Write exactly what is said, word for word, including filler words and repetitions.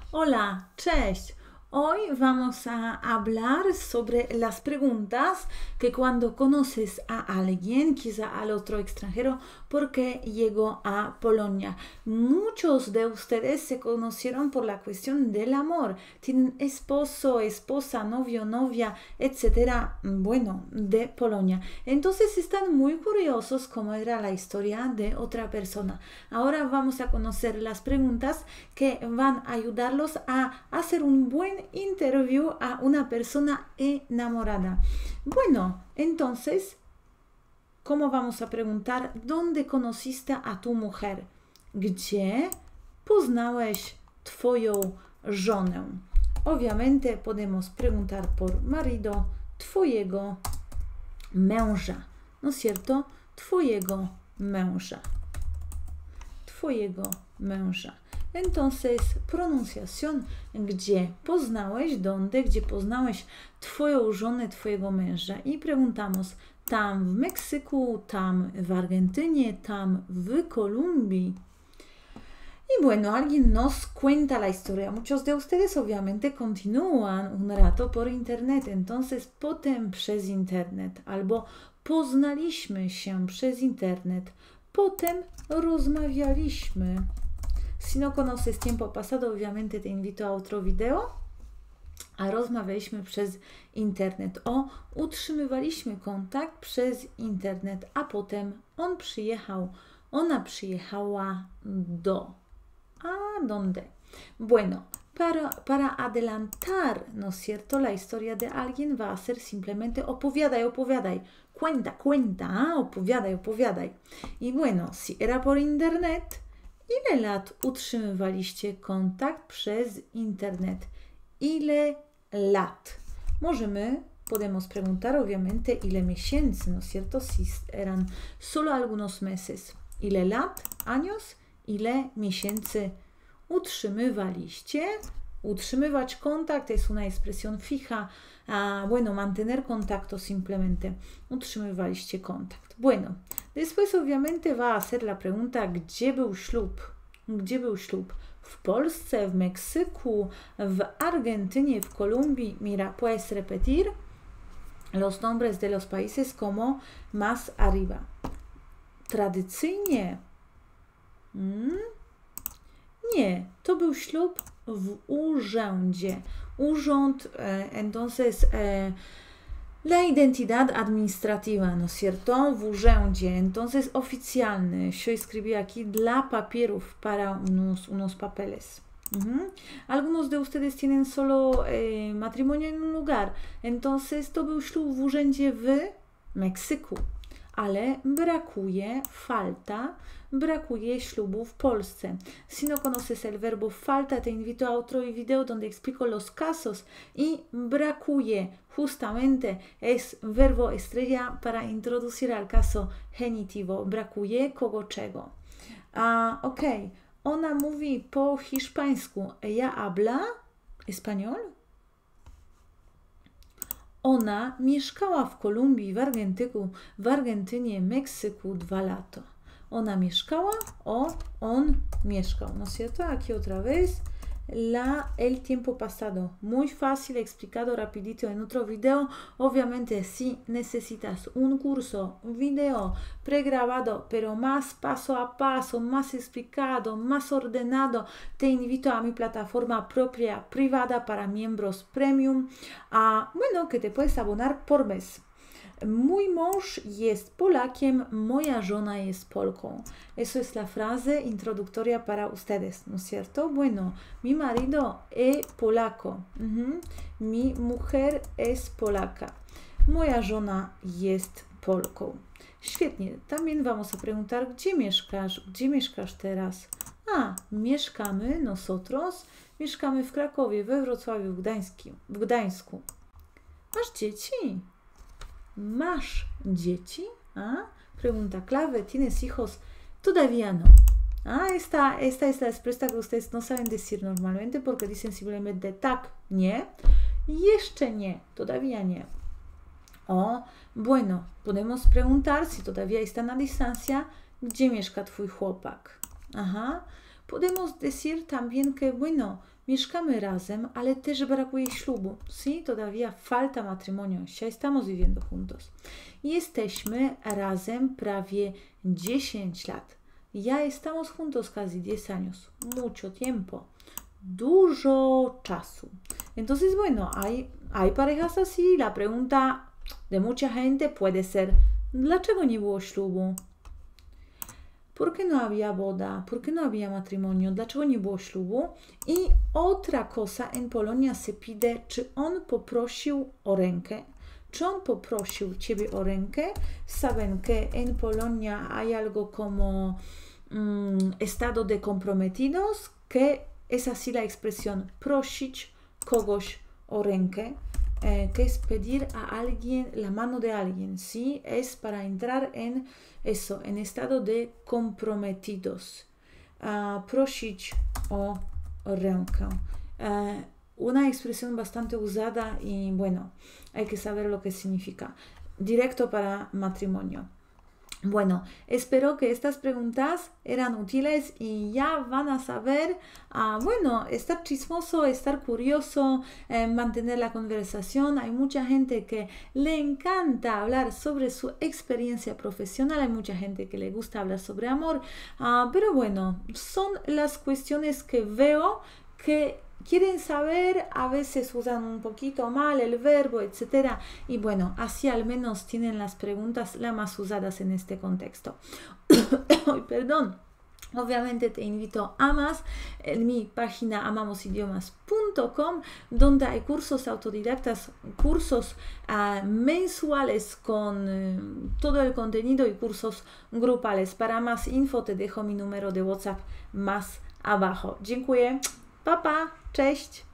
Hola, cześć. Hoy vamos a hablar sobre las preguntas que cuando conoces a alguien, quizá al otro extranjero, ¿por qué llegó a Polonia? Muchos de ustedes se conocieron por la cuestión del amor. Tienen esposo, esposa, novio, novia, etcétera. Bueno, de Polonia. Entonces están muy curiosos cómo era la historia de otra persona. Ahora vamos a conocer las preguntas que van a ayudarlos a hacer un buen interview a una persona enamorada. Bueno, entonces, ¿cómo vamos a preguntar? ¿Dónde conociste a tu mujer? Gdzie poznałeś twoją żonę? Obviamente podemos preguntar por marido, twojego męża, ¿no es cierto? Twojego męża. Twojego męża. Entonces, pronunciación, gdzie poznałeś, donde, gdzie poznałeś twoją żonę, twojego męża. I preguntamos, tam w Meksyku, tam w Argentynie, tam w Kolumbii. Y bueno, alguien nos cuenta la historia. Muchos de ustedes obviamente continúan un rato por internet, entonces potem przez internet, albo poznaliśmy się przez internet, potem rozmawialiśmy. Si no conoces tiempo pasado, obviamente te invito a otro video. A rozmawialiśmy przez internet. O, utrzymywaliśmy kontakt przez internet, a potem on przyjechał, ona przyjechała do. ¿A dónde? Bueno, para, para adelantar, ¿no es cierto? La historia de alguien va a ser simplemente opowiadaj, opowiadaj. Cuenta, cuenta, ¿ah? opowiadaj, opowiadaj. Y bueno, si era por internet, ile lat utrzymywaliście kontakt przez internet? Ile lat? Możemy, podemos preguntar obviamente ile miesięcy, ¿no es cierto? Si eran solo algunos meses. Ile lat, años, ile miesięcy utrzymywaliście? Utrzymywać kontakt es una expresión fija. Ah, bueno, mantener contacto simplemente. Utrzymywaliście kontakt. Bueno, después obviamente va a ser la pregunta, gdzie był ślub? Gdzie był ślub? W Polsce, w Meksyku, w Argentynie, w Kolumbii. Mira, puedes repetir los nombres de los países como más arriba. Tradycyjnie. Hmm? Nie, to był ślub w urzędzie. Urząd, eh, entonces, eh, la identidad administrativa, ¿no es cierto? W urzędzie, entonces oficjalny. Yo escribí aquí dla papierów, para unos, unos papeles. Uh-huh. Algunos de ustedes tienen solo eh, matrimonio en un lugar, entonces to był ślub w urzędzie w Meksyku. Ale brakuje, falta, brakuje ślubu w Polsce. Si no conoces el verbo falta, te invito a otro video donde explico los casos. Y brakuje, justamente, es verbo estrella para introducir al caso genitivo. Brakuje kogo czego. Ah, ok, ona mówi po hiszpańsku. Ella habla español? Ona mieszkała w Kolumbii, w Argentyku, w Argentynie, Meksyku dwa lata. Ona mieszkała, o, on mieszkał. ¿No es cierto? Aquí otra vez la, el tiempo pasado. Muy fácil, explicado rapidito en otro video. Obviamente, si necesitas un curso, video pregrabado, pero más paso a paso, más explicado, más ordenado, te invito a mi plataforma propia, privada para miembros premium. A, bueno, que te puedes abonar por mes. Mój mąż jest Polakiem, moja żona jest Polką. Eso es la frase introductoria para ustedes, ¿no es cierto? Bueno, mi marido es polaco. Uh-huh. Mi mujer es polaka. Moja żona jest Polką. Świetnie. También vamos a preguntar, gdzie mieszkasz? Gdzie mieszkasz teraz? A, mieszkamy, nosotros, mieszkamy w Krakowie, we Wrocławiu, w Gdańsku. W Gdańsku. Masz dzieci? ¿Masz dzieci? ¿Ah? Pregunta clave, ¿tienes hijos? Todavía no. Ah, esta, esta es la respuesta que ustedes no saben decir normalmente porque dicen simplemente tak, nie. Jeszcze nie, todavía nie. O, bueno, podemos preguntar si todavía están a distancia, gdzie mieszka twój chłopak? Aha. Podemos decir también que, bueno, mieszkamy razem, ale też brakuje ślubu, ¿sí? Todavía falta matrimonio, ya estamos viviendo juntos. Jesteśmy razem prawie dziesięć lat. Ya estamos juntos casi diez años, mucho tiempo, dużo czasu. Entonces, bueno, hay, hay parejas así. La pregunta de mucha gente puede ser, ¿dlaczego nie było ślubu? ¿Por qué no había boda? ¿Por qué no había matrimonio? ¿Dlaczego nie było ślubu? I otra cosa, en Polonia se pide, czy on poprosił o rękę. Czy on poprosił ciebie o rękę? Saben que en Polonia hay algo como um, estado de comprometidos, que es así la expresión prosić kogoś o rękę, eh, que es pedir a alguien la mano de alguien, ¿sí? Es para entrar en eso, en estado de comprometidos. Uh, prosić o rękę. Uh, una expresión bastante usada y bueno, hay que saber lo que significa. Directo para matrimonio. Bueno, espero que estas preguntas eran útiles y ya van a saber, uh, bueno, estar chismoso, estar curioso, eh, mantener la conversación. Hay mucha gente que le encanta hablar sobre su experiencia profesional, hay mucha gente que le gusta hablar sobre amor, uh, pero bueno, son las cuestiones que veo que quieren saber, a veces usan un poquito mal el verbo, etcétera. Y bueno, así al menos tienen las preguntas las más usadas en este contexto. Perdón. Obviamente te invito a más en mi página amamos idiomas punto com, donde hay cursos autodidactas, cursos uh, mensuales con uh, todo el contenido y cursos grupales. Para más info te dejo mi número de WhatsApp más abajo. Dziękuję. Pa, pa. Cześć.